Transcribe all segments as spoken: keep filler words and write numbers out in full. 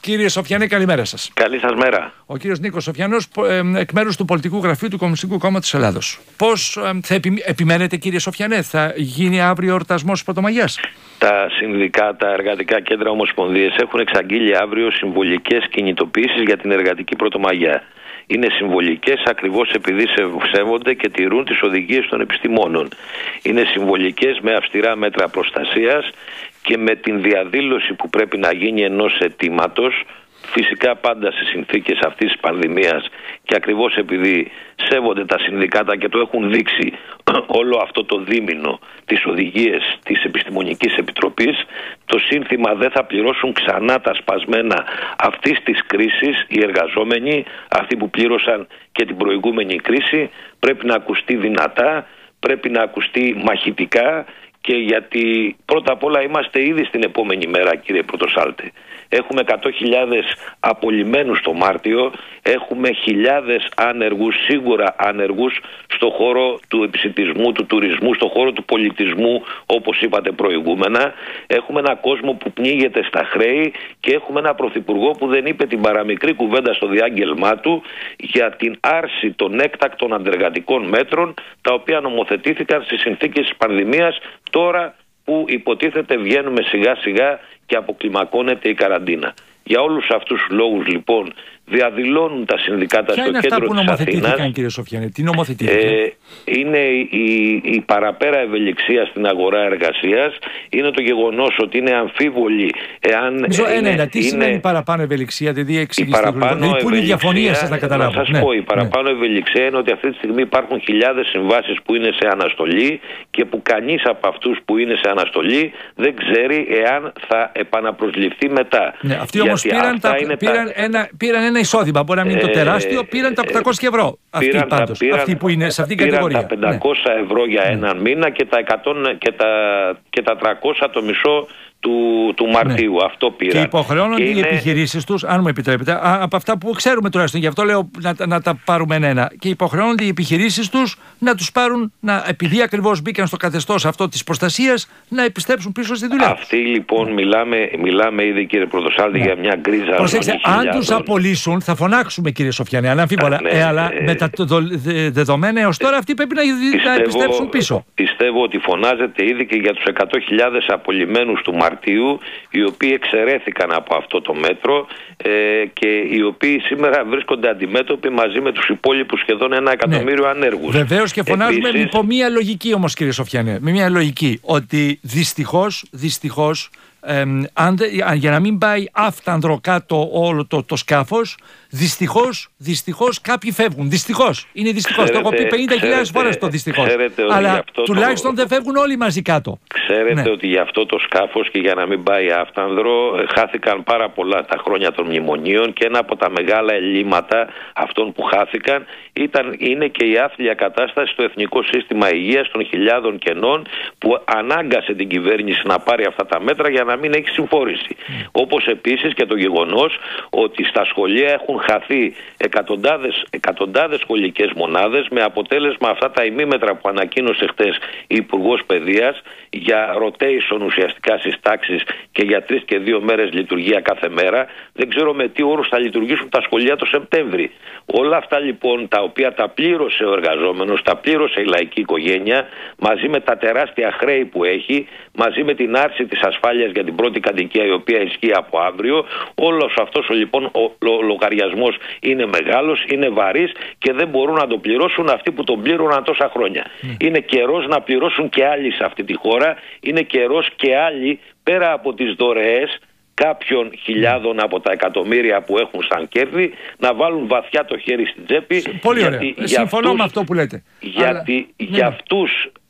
Κύριε Σοφιανέ, καλημέρα σας. Καλή σας μέρα. Ο κύριος Νίκος Σοφιανός, εκ μέρους του Πολιτικού Γραφείου του Κομμουνιστικού Κόμματος Ελλάδος. Πώς θα επι... επιμένετε, κύριε Σοφιανέ, θα γίνει αύριο εορτασμός Πρωτομαγιάς? Τα συνδικάτα, εργατικά κέντρα, ομοσπονδίες έχουν εξαγγείλει αύριο συμβολικές κινητοποιήσεις για την εργατική Πρωτομαγιά. Είναι συμβολικές ακριβώς επειδή σέβονται και τηρούν τις οδηγίες των επιστημόνων. Είναι συμβολικές με αυστηρά μέτρα προστασίας και με την διαδήλωση που πρέπει να γίνει ενός αιτήματος, φυσικά πάντα σε συνθήκες αυτής της πανδημίας, και ακριβώς επειδή σέβονται τα συνδικάτα και το έχουν δείξει όλο αυτό το δίμηνο τις οδηγίες της Επιστημονικής Επιτροπής, το σύνθημα «Δεν θα πληρώσουν ξανά τα σπασμένα αυτής της κρίσης οι εργαζόμενοι, αυτοί που πλήρωσαν και την προηγούμενη κρίση», πρέπει να ακουστεί δυνατά, πρέπει να ακουστεί μαχητικά, και γιατί πρώτα απ' όλα είμαστε ήδη στην επόμενη μέρα, κύριε Πρωτοσάλτη. Έχουμε εκατό χιλιάδες απολυμμένους το Μάρτιο, έχουμε χιλιάδες άνεργους, σίγουρα άνεργους, στο χώρο του επισιτισμού, του τουρισμού, στο χώρο του πολιτισμού, όπως είπατε προηγούμενα. Έχουμε έναν κόσμο που πνίγεται στα χρέη και έχουμε έναν πρωθυπουργό που δεν είπε την παραμικρή κουβέντα στο διάγγελμά του για την άρση των έκτακτων αντεργατικών μέτρων, τα οποία νομοθετήθηκαν στις συνθήκες της πανδημίας, τώρα που υποτίθεται βγαίνουμε σιγά σιγά και αποκλιμακώνεται η καραντίνα. Για όλους αυτούς τους λόγους λοιπόν διαδηλώνουν τα συνδικάτα Ποια στο είναι κέντρο αυτά που της νομοθετήθηκαν, Αθήνας. κύριε Σοφιανέ, τι νομοθετήθηκαν? Ε, είναι η, η παραπέρα ευελιξία στην αγορά εργασίας, είναι το γεγονός ότι είναι αμφίβολη εάν... Μισό, ένα, ένα. Τι είναι... σημαίνει παραπάνω ευελιξία, δηλαδή εξηγήστε? παραπάνω Δηλαδή, πού είναι η διαφωνία σας, να καταλάβω? Να σας ναι, πω, η παραπάνω ναι. ευελιξία είναι ότι αυτή τη στιγμή υπάρχουν χιλιάδες συμβάσεις που είναι σε αναστολή και που κανείς από αυτούς που είναι σε αναστολή δεν ξέρει εάν θα επαναπροσληφθεί μετά. Ναι, αυτοί όμως πήραν, τα, πήραν, τα... Ένα, πήραν ένα εισόδημα, μπορεί να μην είναι το τεράστιο, πήραν τα οκτακόσια ευρώ. Αυτοί, πήραν, πάντως, πήραν, αυτοί που είναι σε αυτήν την πήραν κατηγορία. τα πεντακόσια ναι. ευρώ για έναν ναι. μήνα και τα, εκατό, και, τα, και τα τριακόσια το μισό του, του Μαρτίου. Ναι. Αυτό πήραν. Και υποχρεώνονται οι είναι... επιχειρήσεις τους, αν μου επιτρέπετε, α, από αυτά που ξέρουμε τουλάχιστον, γι' αυτό λέω να, να τα πάρουμε ένα-ένα, και υποχρεώνονται οι επιχειρήσεις τους να τους πάρουν, να, επειδή ακριβώς μπήκαν στο καθεστώς αυτό της προστασίας, να επιστρέψουν πίσω στη δουλειά. Αυτοί λοιπόν, μιλάμε, μιλάμε ήδη, κύριε Πρωτοσάλτη, ναι. για μια γκρίζα. Προσέξτε, αν τους απολύσουν, θα φωνάξουμε, κύριε Σοφιανέ, αναμφίβολα. Ναι, ε, αλλά ε, με τα δε, δεδομένα έως τώρα, αυτοί πρέπει να, πιστεύω, να επιστρέψουν πίσω. Πιστεύω ότι φωνάζεται ήδη και για τους εκατό χιλιάδες απολυμμένους του Μαρτίου, οι οποίοι εξαιρέθηκαν από αυτό το μέτρο ε, και οι οποίοι σήμερα βρίσκονται αντιμέτωποι μαζί με τους υπόλοιπους σχεδόν ένα εκατομμύριο ναι. ανέργους. Βεβαίως, και φωνάζουμε Επίσης... υπό μία λογική όμως, κύριε Σοφιανέ, με μία λογική, ότι δυστυχώς, δυστυχώς ε, αν, για να μην πάει άφτανδρο κάτω όλο το, το σκάφος, δυστυχώς, δυστυχώς κάποιοι φεύγουν. Δυστυχώς. Είναι δυστυχώς. Το έχω πει πενήντα χιλιάδες φορές το δυστυχώς. Αλλά τουλάχιστον το... δεν φεύγουν όλοι μαζί κάτω. Ξέρετε ναι. ότι για αυτό το σκάφος και για να μην πάει άφτανδρο χάθηκαν πάρα πολλά τα χρόνια των μνημονίων, και ένα από τα μεγάλα ελλείμματα αυτών που χάθηκαν ήταν, είναι και η άθλια κατάσταση στο Εθνικό Σύστημα Υγείας των χιλιάδων κενών που ανάγκασε την κυβέρνηση να πάρει αυτά τα μέτρα για να μην έχει συμφόρηση. Mm. Όπως επίσης και το γεγονός ότι στα σχολεία έχουν χαθεί εκατοντάδες, εκατοντάδες σχολικές μονάδες, με αποτέλεσμα αυτά τα ημίμετρα που ανακοίνωσε χτες η Υπουργός Παιδείας για rotation ουσιαστικά στις τάξεις και για τρεις και δύο μέρες λειτουργία κάθε μέρα. Δεν ξέρω με τι όρους θα λειτουργήσουν τα σχολεία το Σεπτέμβρη. Όλα αυτά λοιπόν, τα οποία τα πλήρωσε ο εργαζόμενος, τα πλήρωσε η λαϊκή οικογένεια, μαζί με τα τεράστια χρέη που έχει, μαζί με την άρση της ασφάλειας για την πρώτη κατοικία, η οποία ισχύει από αύριο, όλος αυτός λοιπόν ο, ο λογαριασμός είναι μεγάλος, είναι βαρύς και δεν μπορούν να το πληρώσουν αυτοί που τον πλήρωναν τόσα χρόνια. Mm. Είναι καιρός να πληρώσουν και άλλοι σε αυτή τη χώρα, είναι καιρός και άλλοι, πέρα από τις δωρεές κάποιων χιλιάδων από τα εκατομμύρια που έχουν σαν κέρδη, να βάλουν βαθιά το χέρι στην τσέπη. Πολύ ωραία. Συμφωνώ αυτούς, με αυτό που λέτε. Γιατί Αλλά... για αυτούς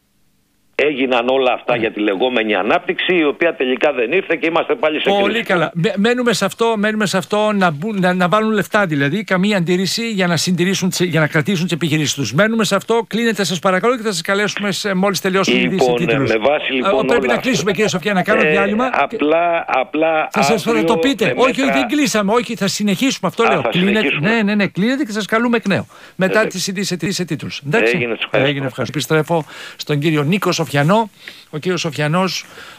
έγιναν όλα αυτά yeah. για τη λεγόμενη ανάπτυξη, η οποία τελικά δεν ήρθε και είμαστε πάλι σε κρίση. Πολύ καλά. Μένουμε σε αυτό, μένουμε σε αυτό να, μπουν, να, να βάλουν λεφτά, δηλαδή, καμία αντίρρηση για να, συντηρήσουν, για να κρατήσουν τις επιχειρήσεις τους. Μένουμε σε αυτό. Κλείνετε, σας παρακαλώ, και θα σας καλέσουμε μόλις τελειώσουν οι λοιπόν, τίτλους. Με βάση λοιπόν. Πρέπει να κλείσουμε, κύριε Σοφιά, να κάνουμε ε, διάλειμμα. Απλά, απλά. Θα σας θα το πείτε. Όχι, όχι, δεν κλείσαμε. Όχι, θα συνεχίσουμε. Αυτό Α, λέω. Κλείνετε, ναι, ναι, ναι, κλείνετε και σας καλούμε εκ νέου. Μετά τις ειδήσεις σε τίτλους. Έγινε, ευχαριστώ. Επιστρέφω στον κύριο Νίκο Σοφιανό. Ο κύριος Σοφιανός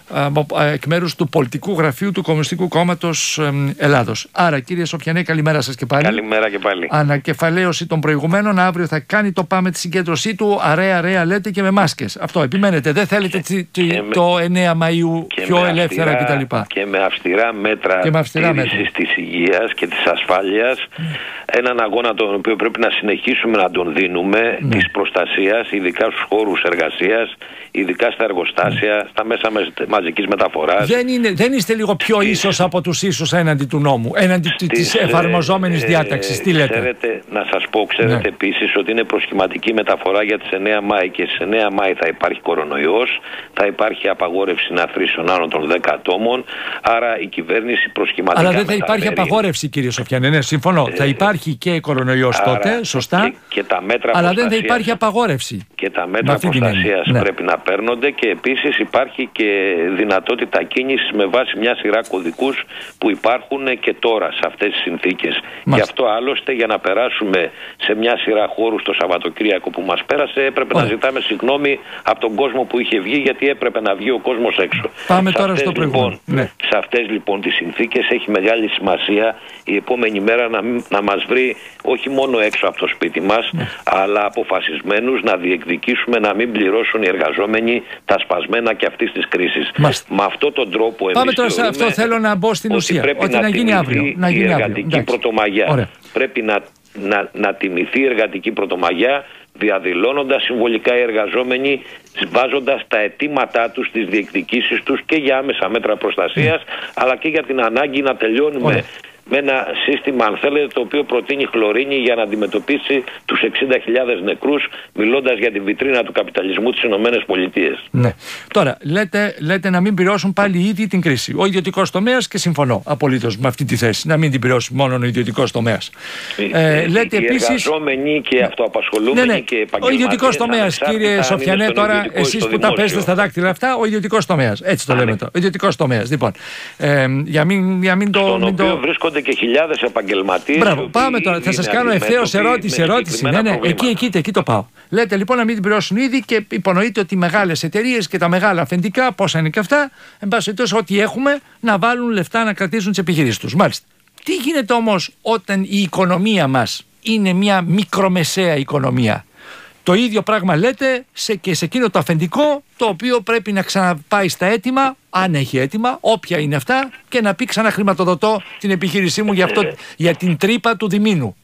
εκ μέρους του πολιτικού γραφείου του Κομμουνιστικού Κόμματος Ελλάδος. Άρα, κύριε Σοφιανέ, καλημέρα σας και πάλι. Καλημέρα και πάλι. Ανακεφαλαίωση των προηγουμένων. Αύριο θα κάνει το πάμε τη συγκέντρωσή του. Αρέα, αρέα λέτε και με μάσκες. Αυτό επιμένετε. Δεν θέλετε και, και το με, εννέα Μαΐου πιο ελεύθερα κτλ. Και με αυστηρά μέτρα τήρησης της υγείας και της ασφάλειας. Mm. Έναν αγώνα τον οποίο πρέπει να συνεχίσουμε να τον δίνουμε, mm. της προστασίας, ειδικά στους χώρους εργασίας, ειδικά στα εργοστάσια, mm. στα μέσα μαζικής μεταφοράς. Δεν, είναι, δεν είστε λίγο πιο στις... ίσως από τους ίσους έναντι του νόμου, έναντι στις, της εφαρμοζόμενης ε, διάταξης. Τι λέτε? Ξέρετε, να σας πω, ξέρετε ναι. επίσης ότι είναι προσχηματική μεταφορά για τις εννέα Μάη και στις εννέα Μάη θα υπάρχει κορονοϊός, θα υπάρχει απαγόρευση συναθρήσεων άνω των δέκα ατόμων, άρα η κυβέρνηση προσχηματικά. Αλλά δεν θα υπάρχει μεταφέρει... απαγόρευση, κύριε Σοφιανέ, ναι, συμφωνώ. Ε, θα υπάρχει και κορονοϊός άρα, τότε, σωστά, και, και τα μέτρα αλλά δεν θα υπάρχει απαγόρευση. Και τα μέτρα προστασίας ναι. πρέπει να παίρνονται και επίσης υπάρχει και δυνατότητα κίνησης με βάση μια σειρά κωδικούς που υπάρχουν και τώρα σε αυτές τις συνθήκες. Γι' αυτό άλλωστε για να περάσουμε σε μια σειρά χώρους το Σαββατοκύριακο που μας πέρασε έπρεπε Ωραία. να ζητάμε συγγνώμη από τον κόσμο που είχε βγει, γιατί έπρεπε να βγει ο κόσμος έξω. Πάμε σε τώρα στο προηγούμενο. Λοιπόν, ναι. Σε αυτές λοιπόν τις συνθήκες έχει μεγάλη σημασία η επόμενη μέρα να, να μας βρει όχι μόνο έξω από το σπίτι μας, ναι. αλλά αποφασισμένους να διεκδικήσουμε να μην πληρώσουν οι εργαζόμενοι τα σπασμένα και αυτής της κρίσης. Μάστε. Με αυτόν τον τρόπο εμείς Πάμε τώρα σε αυτό, θέλω να μπω στην ουσία. Πρέπει ότι να, να γίνει αύριο. Να γίνει η εργατική αύριο. πρωτομαγιά. Ωραία. Πρέπει να, να, να τιμηθεί η εργατική πρωτομαγιά, διαδηλώνοντας συμβολικά οι εργαζόμενοι, βάζοντας τα αιτήματά τους, τις διεκδικήσεις τους και για άμεσα μέτρα προστασίας, mm. αλλά και για την ανάγκη να τελειώνουμε Ωραία. με ένα σύστημα, αν θέλετε, το οποίο προτείνει χλωρίνη για να αντιμετωπίσει τους εξήντα χιλιάδες νεκρούς, μιλώντας για την βιτρίνα του καπιταλισμού της Ηνωμένες Πολιτείες. Ναι. Τώρα, λέτε, λέτε να μην πληρώσουν πάλι ήδη την κρίση. Ο ιδιωτικός τομέας, και συμφωνώ απολύτως με αυτή τη θέση, να μην την πληρώσει μόνο ο ιδιωτικός τομέας. Ε, ε, λέτε οι επίσης. Εργαζόμενοι και αυτοαπασχολούμενοι ναι, ναι. και επαγγελματίες. Ο ιδιωτικός τομέας, κύριε Σοφιανέ, τώρα εσείς που τα παίζετε στα δάκτυλα αυτά, ο ιδιωτικός τομέας. Έτσι το Α, λέμε ναι. το. Ο ιδιωτικός τομέας. Λοιπόν, ε, για μην, για μην το. Στον μην οποίο το... βρίσκονται και χιλιάδες επαγγελματίες. Μπράβο, πάμε τώρα. Θα σας κάνω ευθέως ερώτηση. ερώτηση. Ναι, ναι, εκεί, εκεί, εκεί το πάω. Λέτε λοιπόν να μην την πληρώσουν ήδη και υπονοείτε ότι οι μεγάλες εταιρείες και τα μεγάλα αφεντικά, πόσα είναι και αυτά, εν πάση περιπτώσει, ό,τι έχουμε, να βάλουν λεφτά να κρατήσουν τις επιχειρήσεις τους. Μάλιστα. Τι γίνεται όμως όταν η οικονομία μας είναι μια μικρομεσαία οικονομία? Το ίδιο πράγμα λέτε σε, και σε εκείνο το αφεντικό, το οποίο πρέπει να ξαναπάει στα έτοιμα, αν έχει έτοιμα, όποια είναι αυτά, και να πει ξαναχρηματοδοτώ την επιχείρησή μου για, αυτό, για την τρύπα του διμήνου.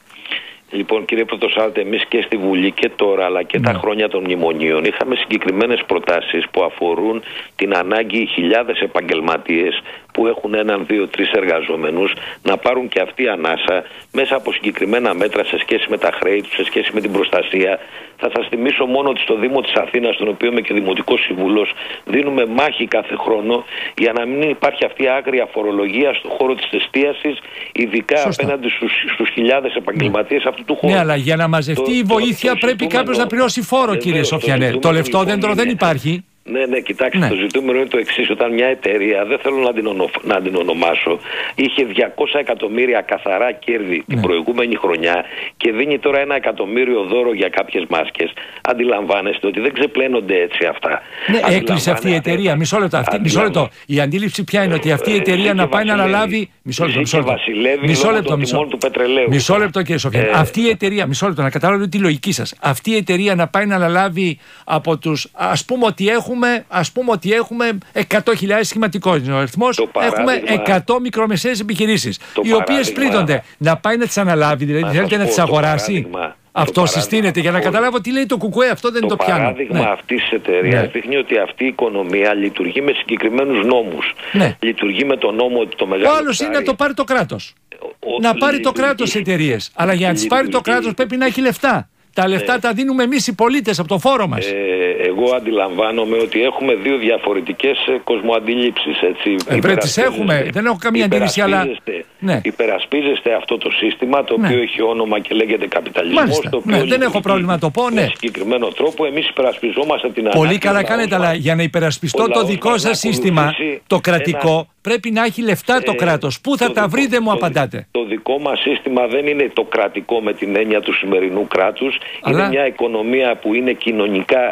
Λοιπόν, κύριε Πρωτοσάλτε, εμείς και στη Βουλή και τώρα, αλλά και ναι. τα χρόνια των μνημονίων, είχαμε συγκεκριμένες προτάσεις που αφορούν την ανάγκη οι χιλιάδες επαγγελματίες που έχουν έναν, δύο, τρεις εργαζόμενους να πάρουν και αυτή ανάσα μέσα από συγκεκριμένα μέτρα σε σχέση με τα χρέη τους, σε σχέση με την προστασία. Θα σας θυμίσω μόνο ότι στο Δήμο της Αθήνας, στον οποίο είμαι και Δημοτικός Σύμβουλος, δίνουμε μάχη κάθε χρόνο για να μην υπάρχει αυτή η άγρια φορολογία στον χώρο της εστίασης, ειδικά Σωστά. απέναντι στους, στους χιλιάδες επαγγελματίες αυτού του χώρου. Ναι, αλλά για να μαζευτεί το, η βοήθεια το, το, πρέπει κάποιος να πληρώσει φόρο, κύριε Σοφιανέ. Το, το λεφτό δέντρο δεν υπάρχει. Ναι, ναι, κοιτάξτε, ναι. το ζητούμενο είναι το εξής. Όταν μια εταιρεία, δεν θέλω να την, ονο, να την ονομάσω, είχε διακόσια εκατομμύρια καθαρά κέρδη ναι. την προηγούμενη χρονιά και δίνει τώρα ένα εκατομμύριο δώρο για κάποιες μάσκες, αντιλαμβάνεστε ότι δεν ξεπλένονται έτσι αυτά. Ναι, έκλεισε αυτή η εταιρεία. Μισό λεπτό. Αυτή, μισό λεπτό. Η αντίληψη ποια είναι? Ότι αυτή η εταιρεία ε, να πάει να αναλάβει. Μισό λεπτό. Μισό λεπτό. Μισό λεπτό, μισό. Μισό λεπτό, κύριε Σοφιανέ. Ε, αυτή η εταιρεία, μισό λεπτό, να καταλάβετε τη λογική σας. Αυτή η εταιρεία να πάει να αναλάβει από τους. Ας πούμε ότι έχουν. Ας πούμε ότι έχουμε εκατό χιλιάδες σχηματικός είναι ο αριθμός, έχουμε εκατό μικρομεσαίες επιχειρήσεις, οι οποίες πλήττονται. Να πάει να τις αναλάβει, δηλαδή θέλετε να τις αγοράσει? Αυτό συστήνεται για να καταλάβω τι λέει το κουκουέ, αυτό δεν το, το πιάνω. Το παράδειγμα ναι. αυτής της εταιρείας ναι. δείχνει ότι αυτή η οικονομία λειτουργεί με συγκεκριμένους νόμους. Ναι. Λειτουργεί με τον νόμο ότι το μεγάλο. Ο άλλος είναι να το πάρει το κράτος. Ο, να πάρει λειτουργεί. το κράτος εταιρείες. Αλλά για να τις πάρει το κράτος πρέπει να έχει λεφτά. Τα λεφτά ε, τα δίνουμε εμείς οι πολίτες από το φόρο μας. Ε, εγώ αντιλαμβάνομαι ότι έχουμε δύο διαφορετικές κοσμοαντιλήψεις. Ε, πρέπει τις έχουμε, δεν έχω καμία αντίληψη, αλλά. Ναι. Υπερασπίζεστε αυτό το σύστημα το οποίο ναι. έχει όνομα και λέγεται καπιταλισμός. Το οποίο ναι, δεν έχω πρόβλημα να το πω. Ναι. Με συγκεκριμένο τρόπο εμείς υπερασπιζόμαστε την ανάγκη. Πολύ καλά κάνετε, αλλά για να υπερασπιστώ το δικό σας σύστημα, το κρατικό, ένα... πρέπει να έχει λεφτά το ε, κράτος. Πού θα το τα βρείτε, μου απαντάτε. Το δικό μας σύστημα δεν είναι το κρατικό με την έννοια του σημερινού κράτους. Αλλά... είναι μια οικονομία που είναι κοινωνικά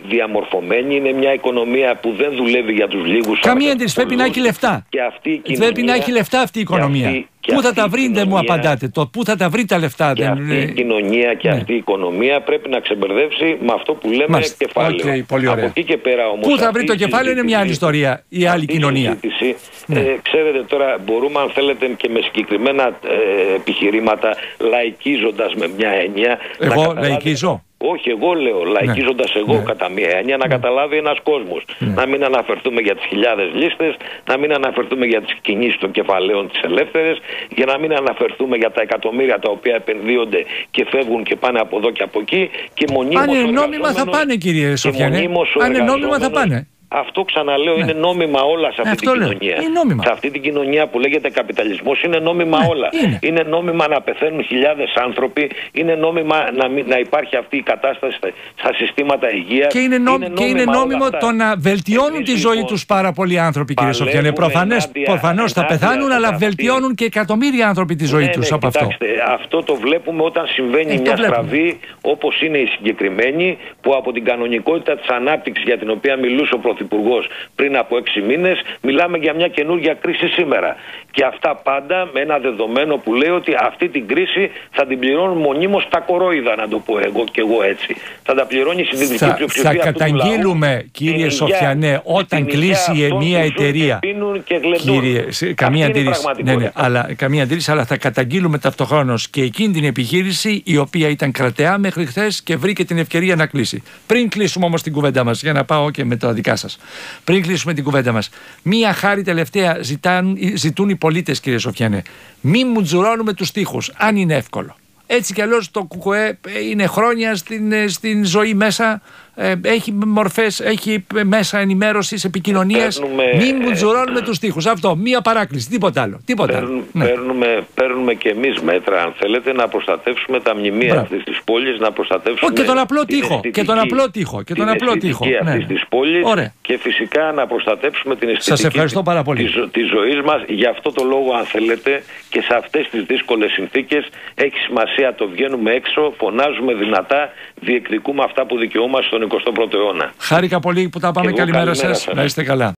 διαμορφωμένη, είναι μια οικονομία που δεν δουλεύει για τους λίγους. Καμία αντίρρηση, πρέπει να έχει λεφτά. Και αυτή η κοινωνία, πρέπει να έχει λεφτά αυτή η οικονομία. Αυτή, πού θα τα βρείτε, μου απαντάτε. Το πού θα τα βρει τα λεφτά. Και δεν... αυτή η κοινωνία και ναι. αυτή η οικονομία πρέπει να ξεμπερδεύσει με αυτό που λέμε Μάλιστα. κεφάλαιο. Okay, πολύ ωραία. Από εκεί και πέρα όμως. Πού θα βρει το κεφάλαιο είναι μια άλλη ιστορία. Η άλλη κοινωνία. Ναι. Ε, ξέρετε τώρα, μπορούμε αν θέλετε και με συγκεκριμένα ε, επιχειρήματα, λαϊκίζοντας με μια έννοια. Εγώ λαϊκίζω. Όχι, εγώ λέω, λαϊκίζοντας ναι. εγώ ναι. κατά μία έννοια, να ναι. καταλάβει ένας κόσμος. Ναι. Να μην αναφερθούμε για τις χιλιάδες λίστες, να μην αναφερθούμε για τις κινήσεις των κεφαλαίων τις ελεύθερες, για να μην αναφερθούμε για τα εκατομμύρια τα οποία επενδύονται και φεύγουν και πάνε από εδώ και από εκεί. Και μονίμως αν είναι νόμιμα θα πάνε, κύριε Σοφιανέ. Αν είναι νόμιμα θα πάνε. Αυτό ξαναλέω ναι. είναι νόμιμα όλα σε αυτή Αυτό την λέω. κοινωνία. Είναι σε αυτή την κοινωνία που λέγεται καπιταλισμός είναι νόμιμα ναι, όλα. Είναι. είναι νόμιμα να πεθαίνουν χιλιάδες άνθρωποι, είναι νόμιμα να, μην, να υπάρχει αυτή η κατάσταση στα συστήματα υγείας. Και είναι, νο... είναι και είναι νόμιμο το να βελτιώνουν Εμείς, τη ζωή λοιπόν, τους πάρα πολλοί άνθρωποι, κύριε Σοφιανέ. Προφανώς θα πεθάνουν, αλλά αυτή. βελτιώνουν και εκατομμύρια άνθρωποι τη ζωή ναι, τους ναι, από κοιτάξτε, αυτό. Αυτό το βλέπουμε όταν συμβαίνει ε, μια στραβή όπως είναι η συγκεκριμένη, που από την κανονικότητα της ανάπτυξης για την οποία μιλούσε ο Πρωθυπουργός πριν από έξι μήνες, μιλάμε για μια καινούργια κρίση σήμερα. Και αυτά πάντα με ένα δεδομένο που λέει ότι αυτή την κρίση θα την πληρώνουν μονίμως τα κορόιδα, να το πω εγώ και εγώ έτσι. Θα τα πληρώνει η συντηρητική θα, πλειοψηφία. Θα καταγγείλουμε, κύριε Σοφιανέ, όταν κλείσει μια εταιρεία. Κύριε, σε, καμία αντίρρηση. Ναι, ναι, αλλά, καμία αντίρρηση, αλλά θα καταγγείλουμε ταυτοχρόνως και εκείνη την επιχείρηση η οποία ήταν κρατεά μέχρι χθες και βρήκε την ευκαιρία να κλείσει. Πριν κλείσουμε όμως την κουβέντα μας, για να πάω και με τα δικά σας. Πριν κλείσουμε την κουβέντα μας, μία χάρη τελευταία ζητάν, ζητούν οι πολίτες, κύριε Σοφιανέ. Μην μου τζουρώνουμε τους τοίχους, αν είναι εύκολο. Έτσι κι αλλιώς το ΚΚΕ είναι χρόνια στην, στην ζωή μέσα, έχει μορφές, έχει μέσα ενημέρωσης, επικοινωνίας. Παίρνουμε, Μην μου τζουρώνουμε ε, τους τοίχους. Αυτό, μία παράκληση, τίποτα άλλο. Τίποτα παίρνουμε, άλλο. Ναι. Παίρνουμε, παίρνουμε και εμείς μέτρα, αν θέλετε, να προστατεύσουμε τα μνημεία αυτής της πόλης, να προστατεύσουμε. Ο, και τον απλό τοίχο. Και τον απλό τοίχο. Και τον απλό τοίχο. Αυτής της πόλης. Ωραία. Και φυσικά να προστατεύσουμε την αισθητική Σας ευχαριστώ πάρα πολύ. της, της ζωής μας. Γι' αυτό το λόγο, αν θέλετε, και σε αυτές τις δύσκολες συνθήκες έχει σημασία το βγαίνουμε έξω, φωνάζουμε δυνατά, διεκδικούμε αυτά που δικαιούμαστε στον εικοστό πρώτο αιώνα. Χάρηκα πολύ που τα πάμε. Καλημέρα σας. Να είστε καλά.